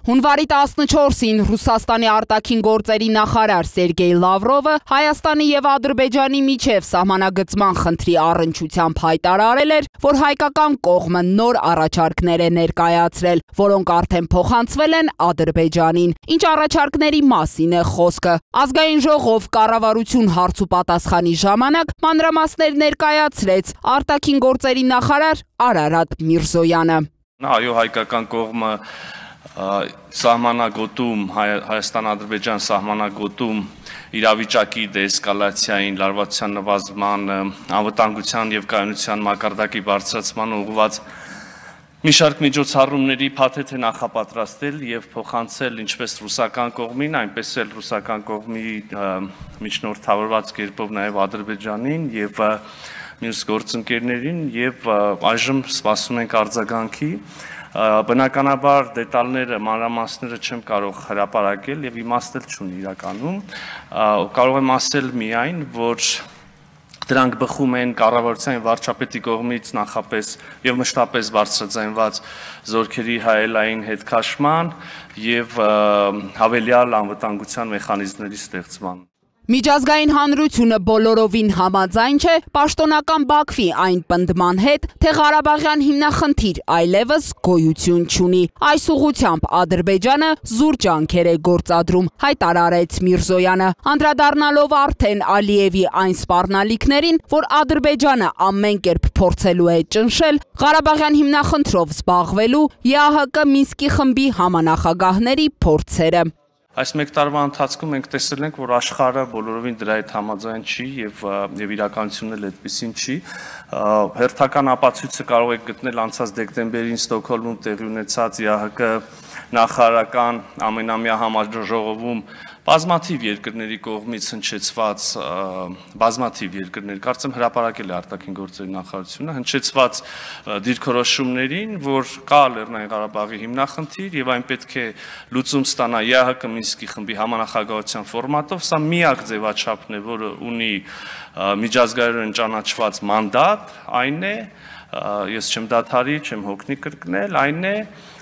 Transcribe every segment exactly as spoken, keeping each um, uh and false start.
Հունվարի տասնչորսին Ռուսաստանի արտաքին գործերի նախարար Սերգեյ Լավրովը Հայաստանի և Ադրբեջանի միջև սահմանագծման խնդրի առնչությամբ հայտարարել էր, որ հայկական կողմը նոր առաջարկներ է ներկայացրել, որոնք արդեն փոխանցվել են Ադրբեջանին։ Ինչ առաջարկների մասին է խոսքը։ Ազգային ժողով կառավարություն հարցուպատասխանի ժամանակ մանրամասներ ներկայացրեց արտաքին գործերի նախարար Արարատ Միրզոյանը։ Այո, հայկական կողմը սահմանագոտում, Հայաստան-Ադրբեջան սահմանագոտում իրավիճակի դեէսկալացիային, լարվածության նվազման, անվտանգության և կայունության մակարդակի բարձրացման ուղղված մի շարք միջոցառումների փաթեթ է նախապատրաստել և փոխանցել ինչպես ռուսական կողմին, այնպես էլ ռուսական կողմի միջնորդավորված կերպով նաև Ադրբեջանին և մյուս գործընկերներին և այժմ սպասում ենք արձագանքի։ Բնականաբար դետալները, մանրամասները չեմ կարող հրապարակել և իմաստ էլ չունի իրականում, կարող եմ ասել միայն, որ դրանք բխում են կառավարության և վարչապետի կողմից նախապես և մշտապես բարձրաձայնված զորքերի հայելային հետքաշման և հավելյալ անվտանգության մեխանիզմների ստեղծման։ Միջազգային հանրությունը բոլորովին համաձայն չէ պաշտոնական Բաքվի այն պնդման հետ, թե Ղարաբաղյան հիմնախնդիր այլևս գոյություն չունի։ Այս ուղղությամբ Ադրբեջանը զուր ջանքեր է գործադրում, հայտարարեց Միրզոյանը, անդրադառնալով արդեն Ալիևի այն սպառնալիքներին, որ Ադրբեջանը ամեն կերպ փորձելու է ճնշել Ղարաբաղյան հիմնախնդրով զբաղվելու ԵԱՀԿ Մինսկի խմբի համանախագահների փորձերը։ Այս մեկ տարվա ընթացքում մենք տեսել ենք, որ աշխարհը բոլորովին դրա հետ համաձայն չի և իրականությունն էլ այդպիսին չի։ Հերթական ապացույցը կարող եք գտնել անցած դեկտեմբերին Ստոկհոլմում տեղի ունեցած ԵԱՀԿ նախարարական ամենամյա համաժողովում բազմաթիվ երկրների կողմից հնչեցված, բազմաթիվ երկրներ, կարծեմ հրապարակել է արտաքին գործերի նախարարությունը, հնչեցված դիրքորոշումներին, որ կա Լեռնային Ղարաբաղի հիմնախնդիր և այն պետք է լուծում ստանա ԵԱՀԿ Մինսկի խմբի համանախագահության ֆորմատով, սա միակ ձևաչափն է, որը ունի միջազգայինորեն ճանաչված մանդատ, այն է, ես չեմ դադարի, չեմ հոգնի կրկնել, այն է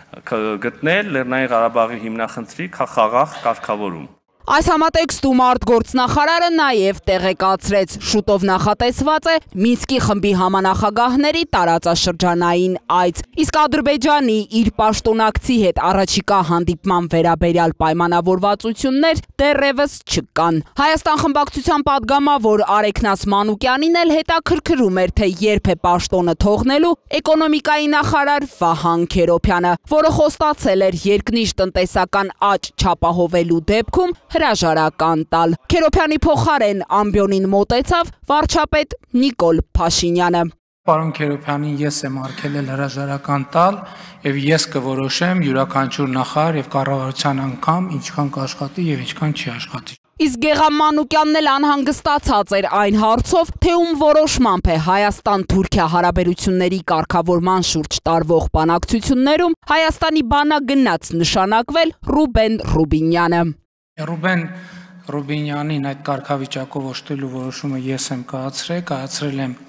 գտնել Լեռնային Ղարաբաղի հիմնախնդրի խաղաղ կարգավորում։ Այս համատեքստում արտգործնախարարը նաև տեղեկացրեց, շուտով նախատեսված է Մինսկի խմբի համանախագահների տարածաշրջանային այց, իսկ Ադրբեջանի իր պաշտոնակցի հետ առաջիկա հանդիպման վերաբերյալ պայմանավորվածություններ դեռևս չկան։ Հայաստան խմբակցության պատգամավոր Արեգնաս Մանուկյանին էլ հետաքրքրում էր, թե երբ է պաշտոնը թողնելու էկոնոմիկայի նախարար Վահան Քերոբյանը, որը խոստացել էր երկնիշ տնտեսական աճ չապահովելու դեպքում հրաժարական տալ։ Քերոբյանի փոխարեն ամբիոնին մոտեցավ վարչապետ Նիկոլ Փաշինյանը։ Պարոն Քերոբյանին ես եմ արգելել հրաժարական տալ և ես կորոշեմ յուրաքանչյուր նախարար և կառավարության անդամ ինչքան կաշխատի և ինչքան չի աշխատի։ Իսկ Գեգամ Մանուկյանն էլ անհանգստացած էր այն հարցով, թե ում որոշմամբ է Հայաստան-Թուրքիա հարաբերությունների կարգավորման շուրջ տարվող բանակցություններում Հայաստանի բանագնաց նշանակվել Ռուբեն Ռուբինյանը։ Ռուբեն Ռուբինյանին այդ կարգավիճակով օժտելու որոշումը ես եմ կայացրել, կայացրել եմ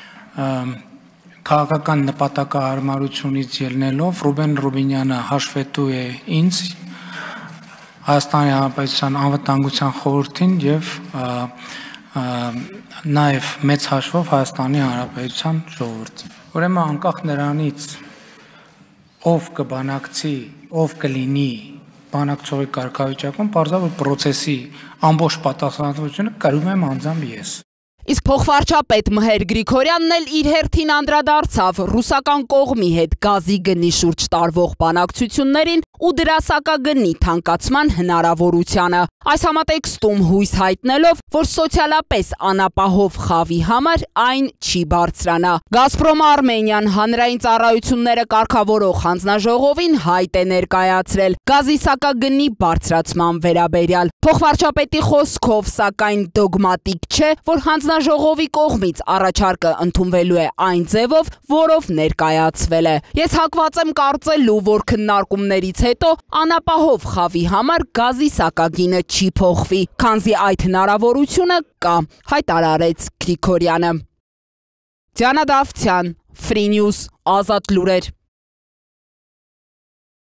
քաղաքական նպատակահարմարությունից ելնելով, Ռուբեն Ռուբինյանը հաշվետու է ինձ, Հայաստանի Հանրապետության անվտանգության խորհրդին և նաև մեծ հաշվով Հայաստանի Հանրապետության ժողովրդին։ Ուրեմն անկախ նրանից ով կբանակցի, ով կլինի բանակցողի կարգավիճակում, պարզապես պրոցեսի ամբողջ պատասխանատվությունը կրում եմ անձամբ ես։ Իսկ փոխվարչապետ Մհեր Գրիգորյանն էլ իր հերթին անդրադարձավ ռուսական կողմի հետ գազի գնի շուրջ տարվող բանակցություններին ու դրա սակագնի թանկացման հնարավորությանը։ Այս համատեքստում հույս հայտնելով, որ սոցիալապես անապահով խավի համար այն չի բարձրանա։ Գազպրոմ Արմենիան հանրային ծառայությունները կարգավորող հանձնաժողովին հայտ է ներկայացրել գազի սակագնի բարձրացման վերաբերյալ։ Փոխվարչապետի խոսքով, սակայն դոգմատիկ չէ, որ հանձնաժողովի կողմից առաջարկը ընդունվելու է այն ձևով, որով ներկայացվել է։ Ես հակված եմ կարծելու, որ քննարկումներից հետո անապահով խավի համար գազի սակագինը չի փոխվի, քանզի այդ հնարավորությունը կա, հայտարարեց Գրիգորյանը։ Դիանա Դավթյան, Free News, Ազատ լուրեր։